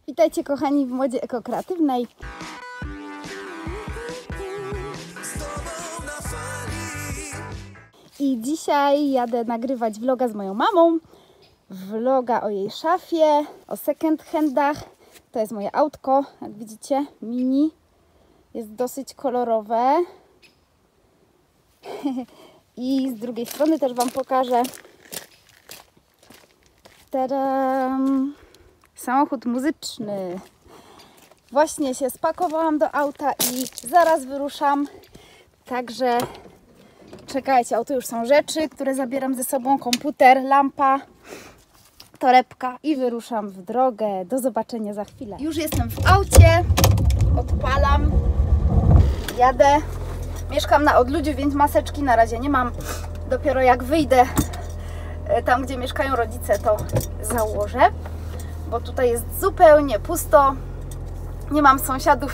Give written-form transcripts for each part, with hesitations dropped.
Witajcie kochani w Modzie Ekokreatywnej. I dzisiaj jadę nagrywać vloga z moją mamą. Vloga o jej szafie, o second handach. To jest moje autko, jak widzicie, mini. Jest dosyć kolorowe. I z drugiej strony też Wam pokażę. Tadam! Samochód muzyczny. Właśnie się spakowałam do auta i zaraz wyruszam. Także czekajcie, oto już są rzeczy, które zabieram ze sobą. Komputer, lampa, torebka i wyruszam w drogę. Do zobaczenia za chwilę. Już jestem w aucie. Odpalam. Jadę. Mieszkam na odludziu, więc maseczki na razie nie mam. Dopiero jak wyjdę tam, gdzie mieszkają rodzice, to założę. Bo tutaj jest zupełnie pusto. Nie mam sąsiadów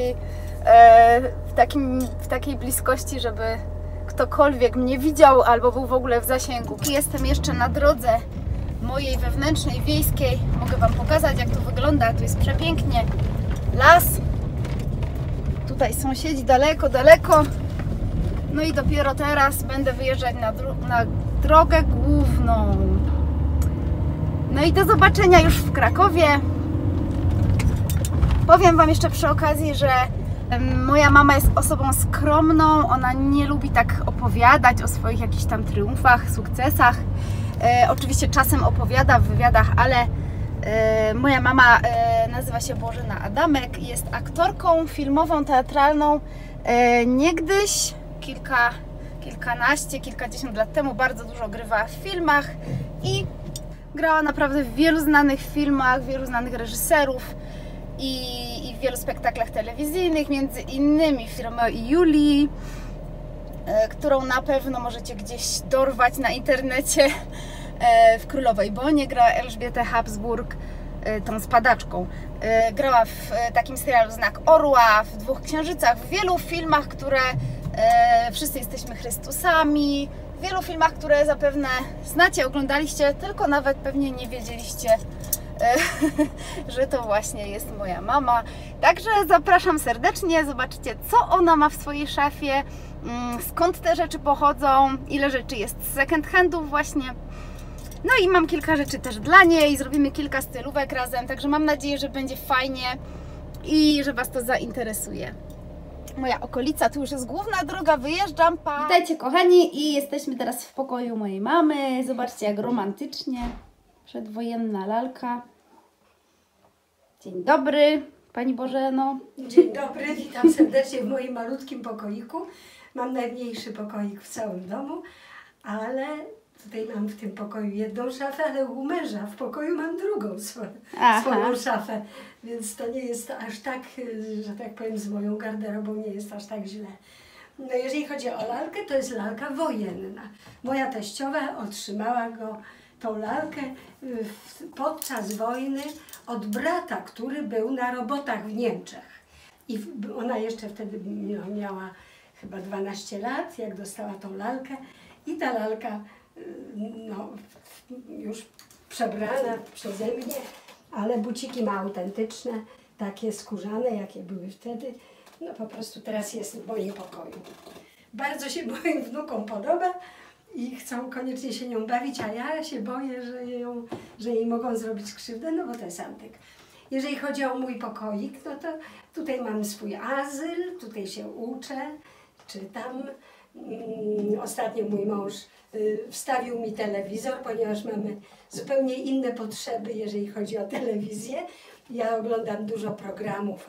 w takiej bliskości, żeby ktokolwiek mnie widział albo był w ogóle w zasięgu. Jestem jeszcze na drodze mojej wewnętrznej, wiejskiej. Mogę Wam pokazać, jak to wygląda. Tu jest przepięknie. Las. Tutaj sąsiedzi daleko, daleko. No i dopiero teraz będę wyjeżdżać na drogę główną. No i do zobaczenia już w Krakowie. Powiem Wam jeszcze przy okazji, że moja mama jest osobą skromną. Ona nie lubi tak opowiadać o swoich jakichś tam triumfach, sukcesach. Oczywiście czasem opowiada w wywiadach, ale moja mama nazywa się Bożena Adamek. Jest aktorką filmową, teatralną. Niegdyś, kilkadziesiąt lat temu bardzo dużo grywała w filmach i grała naprawdę w wielu znanych filmach, wielu znanych reżyserów i w wielu spektaklach telewizyjnych, między innymi w Romeo i Julii, którą na pewno możecie gdzieś dorwać na internecie. W Królowej Bonie grała Elżbietę Habsburg, tą spadaczką. Grała w takim serialu Znak Orła, w Dwóch Księżycach, w wielu filmach, które Wszyscy jesteśmy Chrystusami, w wielu filmach, które zapewne znacie, oglądaliście, tylko nawet pewnie nie wiedzieliście, że to właśnie jest moja mama. Także zapraszam serdecznie, zobaczycie, co ona ma w swojej szafie, skąd te rzeczy pochodzą, ile rzeczy jest z second handów właśnie. No i mam kilka rzeczy też dla niej, zrobimy kilka stylówek razem, także mam nadzieję, że będzie fajnie i że Was to zainteresuje. Moja okolica, tu już jest główna droga, wyjeżdżam. Witajcie kochani i jesteśmy teraz w pokoju mojej mamy. Zobaczcie, jak romantycznie. Przedwojenna lalka. Dzień dobry, Pani Bożeno. Dzień dobry, witam serdecznie w moim malutkim pokoiku. Mam najmniejszy pokoik w całym domu, ale tutaj mam w tym pokoju jedną szafę, ale u męża w pokoju mam drugą swoją szafę, więc to nie jest aż tak, że tak powiem, z moją garderobą nie jest aż tak źle. No jeżeli chodzi o lalkę, to jest lalka wojenna. Moja teściowa otrzymała tą lalkę podczas wojny od brata, który był na robotach w Niemczech. I ona jeszcze wtedy miała chyba 12 lat, jak dostała tą lalkę i ta lalka już przebrana przeze mnie, ale buciki ma autentyczne, takie skórzane, jakie były wtedy. No po prostu teraz jest w moim pokoju. Bardzo się moim wnukom podoba i chcą koniecznie się nią bawić, a ja się boję, że jej mogą zrobić krzywdę, no bo to jest antyk. Jeżeli chodzi o mój pokoik, no to tutaj mam swój azyl, tutaj się uczę, czytam. Ostatnio mój mąż wstawił mi telewizor, ponieważ mamy zupełnie inne potrzeby, jeżeli chodzi o telewizję. Ja oglądam dużo programów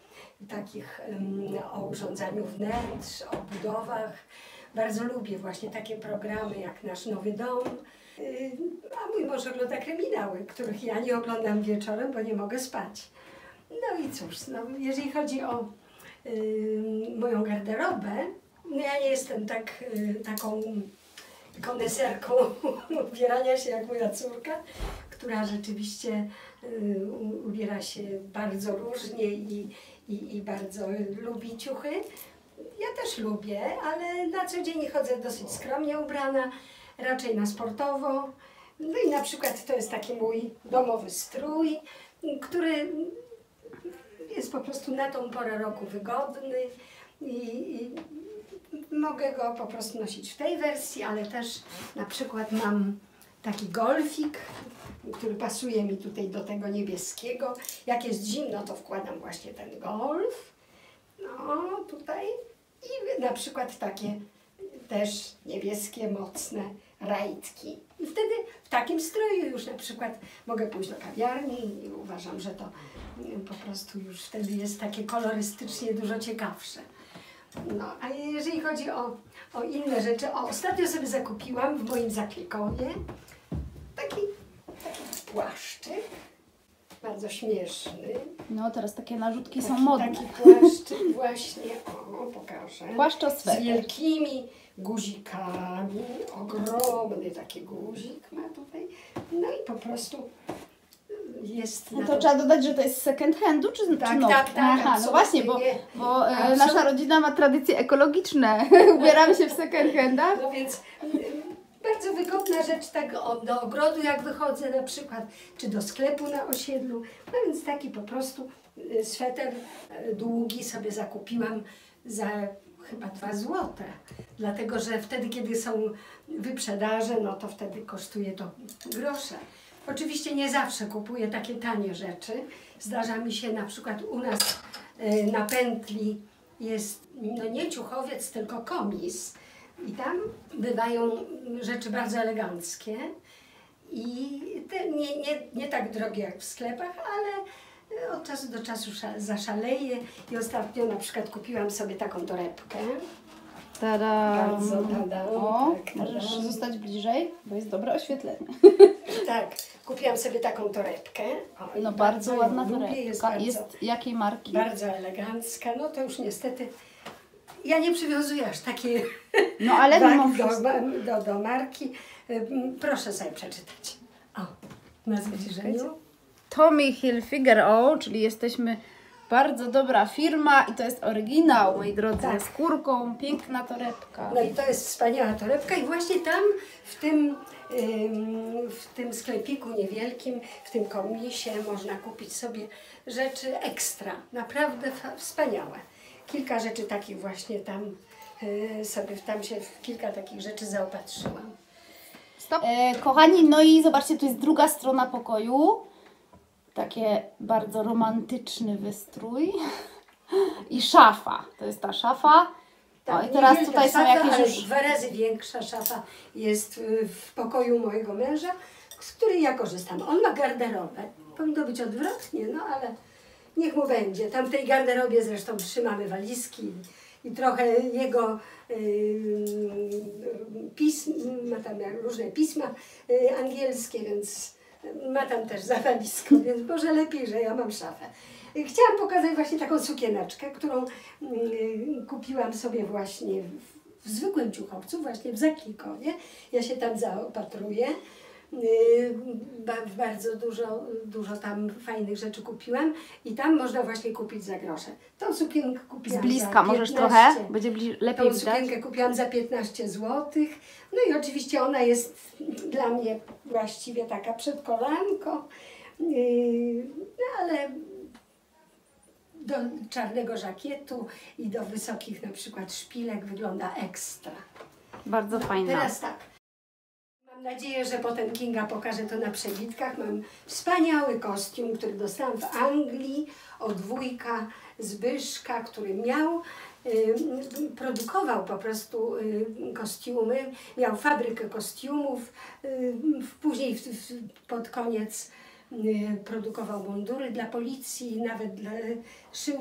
o urządzaniu wnętrz, o budowach. Bardzo lubię właśnie takie programy jak Nasz Nowy Dom. A mój mąż ogląda kryminały, których ja nie oglądam wieczorem, bo nie mogę spać. No i cóż, jeżeli chodzi o moją garderobę, ja nie jestem taką koneserką ubierania się jak moja córka, która rzeczywiście ubiera się bardzo różnie i bardzo lubi ciuchy. Ja też lubię, ale na co dzień chodzę dosyć skromnie ubrana, raczej na sportowo. No i na przykład to jest taki mój domowy strój. który jest po prostu na tą porę roku wygodny i mogę go po prostu nosić w tej wersji, ale też na przykład mam taki golfik, który pasuje mi tutaj do tego niebieskiego. Jak jest zimno, to wkładam właśnie ten golf. No, tutaj. I na przykład takie też niebieskie, mocne rajtki. I wtedy w takim stroju już na przykład mogę pójść do kawiarni i uważam, że to po prostu już wtedy jest takie kolorystycznie dużo ciekawsze. No, a jeżeli chodzi o inne rzeczy, ostatnio sobie zakupiłam w moim zaklikonie taki płaszczyk, bardzo śmieszny. No teraz takie narzutki są modne. Taki płaszczyk właśnie, pokażę. Płaszczosweter. Z wielkimi guzikami, ogromny taki guzik ma tutaj. No i po prostu jest... No to trzeba dodać, że to jest z second handu, czy Tak, nowy? tak, Aha, no właśnie, bo nasza rodzina ma tradycje ekologiczne. Ubieramy się w second handach. No więc bardzo wygodna rzecz, tak do ogrodu jak wychodzę na przykład, czy do sklepu na osiedlu. No więc taki po prostu sweter długi sobie zakupiłam za chyba 2 złote. Dlatego, że wtedy, kiedy są wyprzedaże, no to wtedy kosztuje to grosze. Oczywiście nie zawsze kupuję takie tanie rzeczy. Zdarza mi się na przykład u nas na pętli jest no nie ciuchowiec, tylko komis. I tam bywają rzeczy bardzo eleganckie i te nie tak drogie jak w sklepach, ale od czasu do czasu zaszaleję i ostatnio na przykład kupiłam sobie taką torebkę. Tadam. Bardzo tadam. O, tak, możesz tadam. zostać bliżej, bo jest dobre oświetlenie. Tak, kupiłam sobie taką torebkę. O, No i bardzo ją ładna lubię, torebka. Jest jakiej marki? bardzo elegancka. No to już niestety ja nie przywiązuję aż takiej No ale wagi mimo wszystko. do marki. Proszę sobie przeczytać. O, nazwę Ci żenią. Tommy Hilfiger, czyli jesteśmy bardzo dobra firma i to jest oryginał, moi drodzy, Tak. ze skórką, piękna torebka. No i to jest wspaniała torebka i właśnie tam w tym sklepiku niewielkim, w tym komisie można kupić sobie rzeczy ekstra, naprawdę wspaniałe. Kilka rzeczy takich właśnie tam tam się w kilka takich rzeczy zaopatrzyłam. Stop. Kochani, no i zobaczcie, tu jest druga strona pokoju. Takie bardzo romantyczny wystrój. I szafa. To jest ta szafa. O, i teraz niewielka tutaj są szafa, jakieś ale już... 2 razy większa szafa jest w pokoju mojego męża, z której ja korzystam. On ma garderobę. Powinno być odwrotnie, no ale niech mu będzie. Tam w tej garderobie zresztą trzymamy walizki i trochę jego pism, ma tam różne pisma angielskie, więc ma tam też za walizką, więc może lepiej, że ja mam szafę. Chciałam pokazać właśnie taką sukieneczkę, którą kupiłam sobie właśnie w zwykłym ciuchowcu, właśnie w Zaklikonie. Ja się tam zaopatruję. Bardzo dużo tam fajnych rzeczy kupiłam i tam można właśnie kupić za grosze. Tą sukienkę kupiłam Z bliska za możesz 15. trochę? Będzie lepiej Tą widać. sukienkę kupiłam za 15 zł. No i oczywiście ona jest dla mnie właściwie taka przed kolanką. No ale do czarnego żakietu i do wysokich na przykład szpilek wygląda ekstra. Bardzo fajna. Teraz tak. Mam nadzieję, że potem Kinga pokaże to na przebitkach. Mam wspaniały kostium, który dostałam w Anglii od wujka Zbyszka, który produkował po prostu kostiumy, miał fabrykę kostiumów, później pod koniec produkował mundury dla policji, nawet szył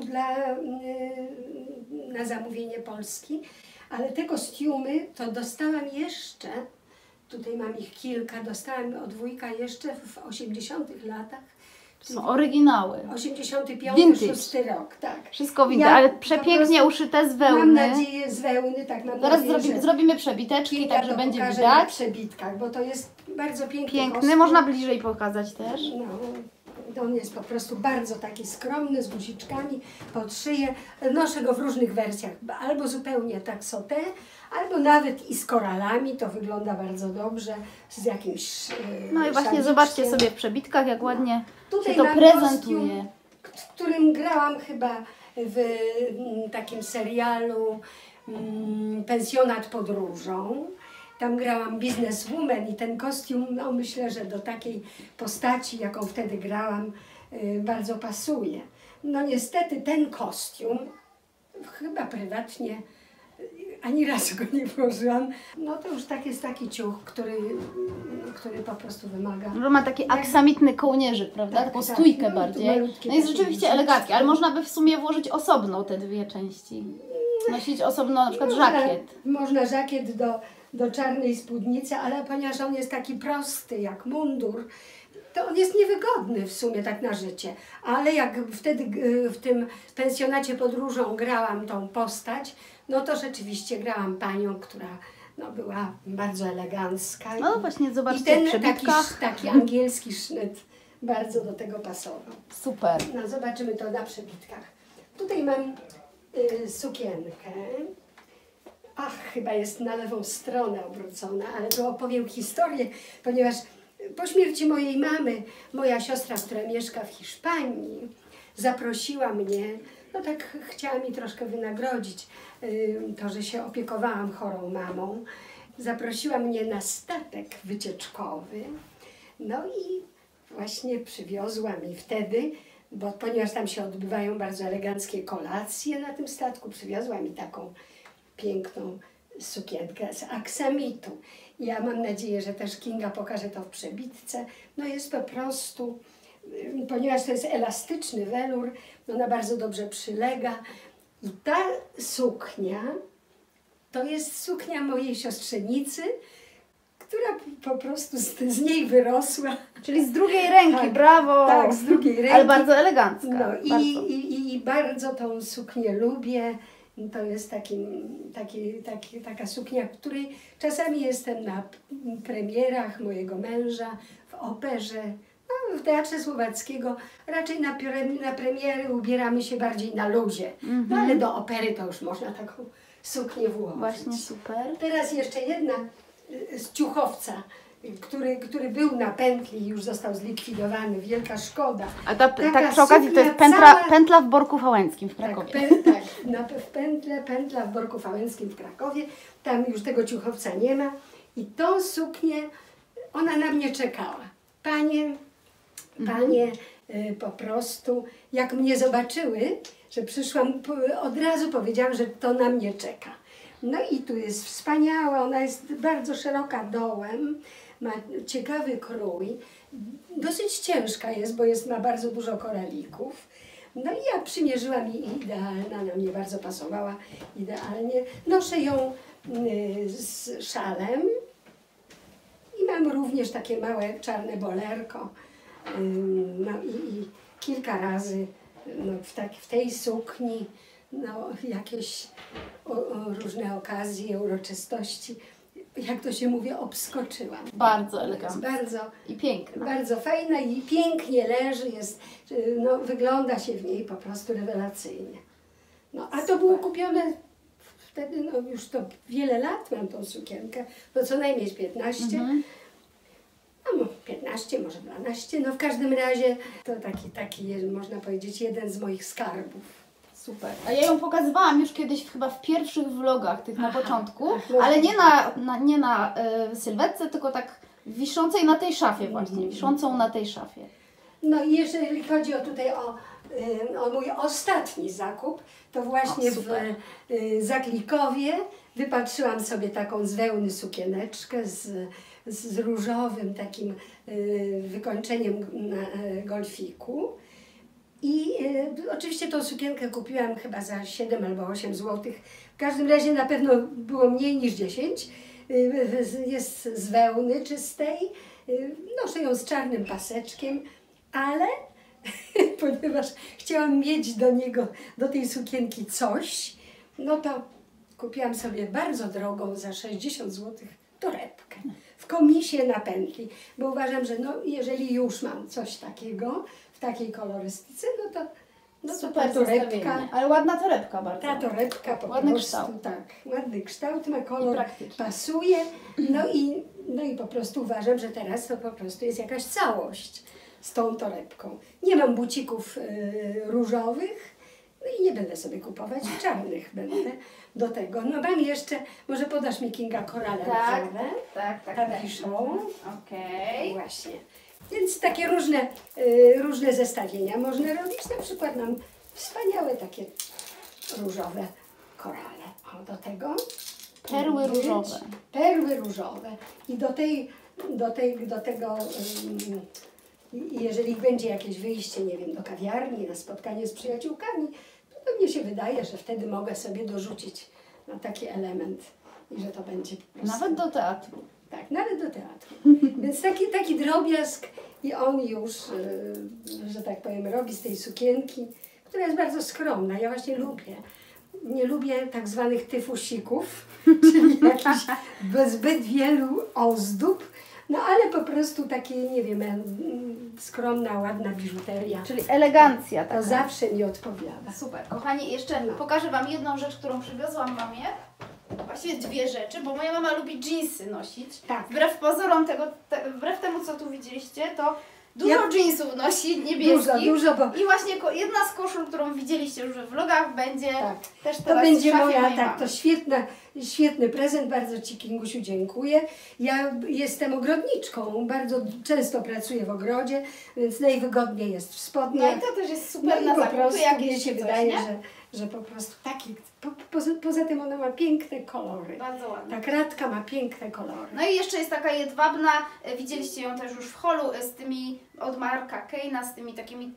na zamówienie Polski, ale te kostiumy to dostałam jeszcze, tutaj mam ich kilka, dostałam od wujka jeszcze w 80 latach. Są oryginały. 85-6 rok, tak. Wszystko widać, ale przepięknie uszyte z wełny. Mam nadzieję z wełny, tak mam Zaraz nadzieję, zrobimy przebiteczki, Kinga także to będzie pokaże na widać. przebitkach, bo to jest bardzo piękny Piękny, kostium. można bliżej pokazać też. No, On jest po prostu bardzo taki skromny, z guziczkami pod szyję. Noszę go w różnych wersjach, albo zupełnie tak sauté, albo nawet i z koralami, to wygląda bardzo dobrze, z jakimś No i właśnie szaliczkiem. zobaczcie sobie w przebitkach, jak ładnie Tutaj się to mam prezentuje. kostium, w którym grałam chyba w takim serialu Pensjonat podróżą. Tam grałam bizneswoman i ten kostium, no myślę, że do takiej postaci, jaką wtedy grałam, bardzo pasuje. No niestety ten kostium, chyba prywatnie, ani razu go nie włożyłam. No to już tak jest taki ciuch, który po prostu wymaga. Że ma taki aksamitny kołnierzyk, prawda? Tak, Taką tak. stójkę No, bardziej. malutkie No jest takie rzeczywiście guziczki. elegancki, ale można by w sumie włożyć osobno te dwie części. Nosić osobno na przykład żakiet. Można żakiet do czarnej spódnicy, ale ponieważ on jest taki prosty jak mundur, to on jest niewygodny w sumie tak na życie. Ale jak wtedy w tym pensjonacie podróżą grałam tą postać, no to rzeczywiście grałam panią, która no, była bardzo elegancka. No właśnie, I zobaczcie w ten przebitkach. taki angielski sznyt bardzo do tego pasował. Super. No, zobaczymy to na przebitkach. Tutaj mam sukienkę. Ach, chyba jest na lewą stronę obrócona, ale tu opowiem historię, ponieważ po śmierci mojej mamy, moja siostra, która mieszka w Hiszpanii, zaprosiła mnie, no tak chciała mi troszkę wynagrodzić to, że się opiekowałam chorą mamą. Zaprosiła mnie na statek wycieczkowy, no i właśnie przywiozła mi wtedy, bo ponieważ tam się odbywają bardzo eleganckie kolacje na tym statku, przywiozła mi taką piękną sukienkę z aksamitu. Ja mam nadzieję, że też Kinga pokaże to w przebitce. No jest po prostu, ponieważ to jest elastyczny welur, ona bardzo dobrze przylega. I ta suknia to jest suknia mojej siostrzenicy, która po prostu z niej wyrosła. Czyli z drugiej ręki, Tak, brawo! tak, z drugiej ręki. Ale bardzo elegancka. No bardzo. i bardzo tą suknię lubię. To jest taka suknia, w której czasami jestem na premierach mojego męża, w operze, no, w Teatrze Słowackiego. Raczej na premiery ubieramy się bardziej na luzie, no, ale do opery to już można taką suknię włożyć. Właśnie super. Teraz jeszcze jedna z ciuchowca, który był na pętli i już został zlikwidowany. Wielka szkoda. A Taka przy okazji to jest suknia cała- pętla w Borku Wałęskim w Krakowie. Pętla w Borku Wałęskim w Krakowie. Tam już tego ciuchowca nie ma. I tą suknię, ona na mnie czekała. Panie po prostu, jak mnie zobaczyły, że przyszłam, od razu powiedziałam, że to na mnie czeka. No i tu jest wspaniała, ona jest bardzo szeroka dołem, ma ciekawy krój, dosyć ciężka jest, bo ma bardzo dużo koralików. No i ja przymierzyłam i idealna, na mnie bardzo pasowała, idealnie. Noszę ją z szalem i mam również takie małe czarne bolerko. No i kilka razy no, w tej sukni, no, jakieś różne okazje, uroczystości, jak to się mówi, obskoczyłam. Bardzo Jest elegancka. bardzo, I piękna. bardzo fajna i pięknie leży, no, wygląda się w niej po prostu rewelacyjnie. No, a to było kupione wtedy, no już to wiele lat mam tą sukienkę, no co najmniej z 15. No 15, może 12, no w każdym razie to taki można powiedzieć, jeden z moich skarbów. Super. A ja ją pokazywałam już kiedyś chyba w pierwszych vlogach, tych na początku, no ale nie na sylwetce, tylko tak wiszącej na tej szafie właśnie, wiszącą na tej szafie. No i jeżeli chodzi o mój ostatni zakup, to właśnie w Zaklikowie wypatrzyłam sobie taką z wełny sukieneczkę z różowym takim wykończeniem na golfiku. I oczywiście tą sukienkę kupiłam chyba za 7 albo 8 zł. W każdym razie na pewno było mniej niż 10. Jest z wełny czystej. Noszę ją z czarnym paseczkiem, ale ponieważ chciałam mieć do tej sukienki coś, no to kupiłam sobie bardzo drogą za 60 zł torebkę, w w komisie na pętli, bo uważam, że no, jeżeli już mam coś takiego w takiej kolorystyce, no to Super ta torebka, zestawienie. Ale ładna torebka bardzo. ta torebka po Ładny prostu, kształt. tak, ładny kształt ma, I kolor praktyczny. pasuje, no i po prostu uważam, że teraz to po prostu jest jakaś całość z tą torebką. Nie mam bucików różowych, no i nie będę sobie kupować czarnych, będę do tego. No mam jeszcze, może podasz mi, Kinga, korale różowe. Tak. Tam piszą. Okej. Właśnie. Więc takie różne zestawienia można robić. Na przykład mam wspaniałe takie różowe korale. O, do tego Perły różowe. Perły różowe. I do tego, jeżeli będzie jakieś wyjście, nie wiem, do kawiarni, na spotkanie z przyjaciółkami, to mnie się wydaje, że wtedy mogę sobie dorzucić na taki element i że to będzie po prostu... Nawet do teatru. Tak, nawet do teatru. Więc taki drobiazg i on już, że tak powiem, robi z tej sukienki, która jest bardzo skromna. Ja właśnie nie lubię tak zwanych tyfusików, czyli jakichś zbyt wielu ozdób, no ale po prostu takie, nie wiem, skromna, ładna biżuteria. Czyli elegancja To taka. zawsze mi odpowiada. Super. Kochani, jeszcze pokażę Wam jedną rzecz, którą przywiozłam mamie. Właściwie dwie rzeczy, bo moja mama lubi dżinsy nosić. Tak. Wbrew pozorom wbrew temu, co tu widzieliście, to dużo dżinsów nosi niebieskich. Dużo, bo I właśnie jedna z koszul, którą widzieliście już we vlogach, będzie tak. też To teraz będzie w szafie moja, mojej tak, mamy. to świetny prezent, bardzo Ci, Kingusiu, dziękuję. Ja jestem ogrodniczką, bardzo często pracuję w ogrodzie, więc najwygodniej jest w spodniach. No i to też jest super No na i po zakupy prostu jakieś mnie się czy coś, wydaje, nie? że po prostu taki, poza tym ona ma piękne kolory. Bardzo ładne. Ta kratka ma piękne kolory. No i jeszcze jest taka jedwabna, widzieliście ją też już w holu, z tymi od Marka Kane'a, z tymi takimi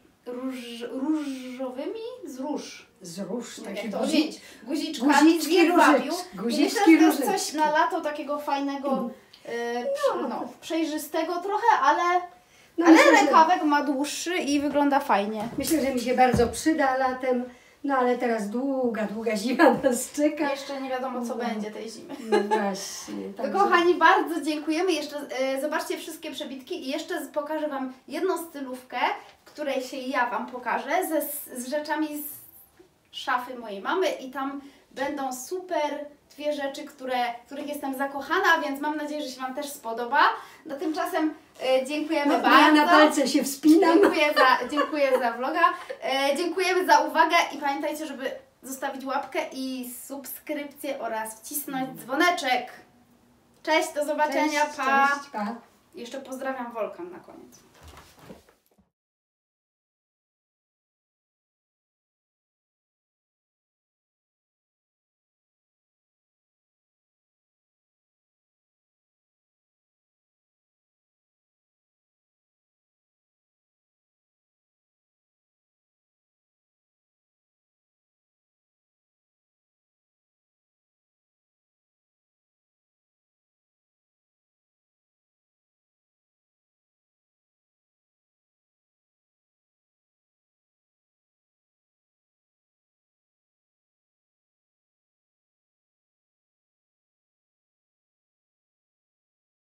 różowymi, z róż. Z róż, Nie takie wiem, to odjąć. Guziczka, guziczki jedwabiu. różyczki. I Guziczki myślę, że to jest różyczki. coś na lato takiego fajnego, przejrzystego trochę, ale myślę, że- rękawek ma dłuższy i wygląda fajnie. Myślę, że mi się bardzo przyda latem, no ale teraz długa zima nas czeka. Jeszcze nie wiadomo, co No. będzie tej zimy. No właśnie. To także- kochani, bardzo dziękujemy. Jeszcze zobaczcie wszystkie przebitki i jeszcze pokażę Wam jedną stylówkę, w której się ja Wam pokażę z rzeczami z szafy mojej mamy i tam będą super dwie rzeczy, których jestem zakochana, więc mam nadzieję, że się Wam też spodoba. No tymczasem dziękujemy No, bardzo. ja na palce się wspinam. Dziękuję za vloga. Dziękujemy za uwagę i pamiętajcie, żeby zostawić łapkę i subskrypcję oraz wcisnąć dzwoneczek. Cześć, do zobaczenia, pa! Cześć, pa. Jeszcze pozdrawiam Wolkan na koniec.